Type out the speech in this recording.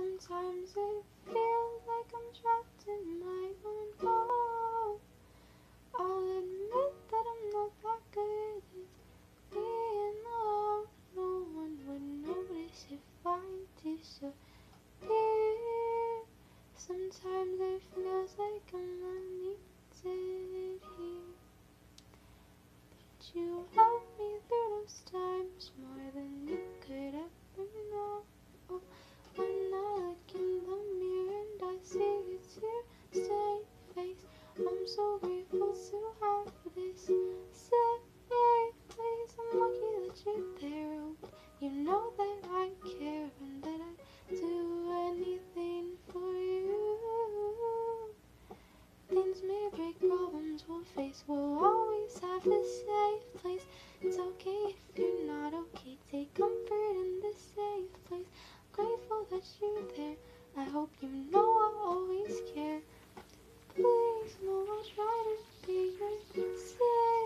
Sometimes it feels like I'm trapped in my own hole. I'll admit that I'm not that good at being alone. No one would notice if I disappeared. Sometimes it feels like I'm unneeded here. But you helped me through those times more than you could ever know. When I look in the mirror and I see your tear-stained face, I'm so grateful to have this safe place. I'm lucky that you're there. You know that I care and that I'd do anything for you. Things may break, problems we'll face. We'll always have a safe place. It's okay if you're not okay. Take comfort in this safe place. Grateful that you're there. I hope you know I'll always care. Please know I'll try to be your safe